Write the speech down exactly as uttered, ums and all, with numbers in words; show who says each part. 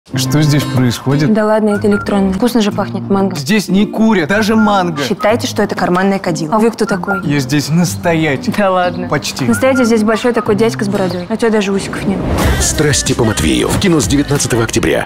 Speaker 1: Что здесь происходит?
Speaker 2: Да ладно, это электронное. Вкусно же пахнет манго.
Speaker 1: Здесь не курят, даже манго.
Speaker 2: Считайте, что это карманное кадило. А вы кто такой?
Speaker 1: Я здесь настоятель.
Speaker 2: Да ладно.
Speaker 1: Почти.
Speaker 2: Настоятель здесь большой такой дядька с бородой. А у тебя даже усиков нет.
Speaker 3: «Страсти по Матвею» в кино с девятнадцатого октября.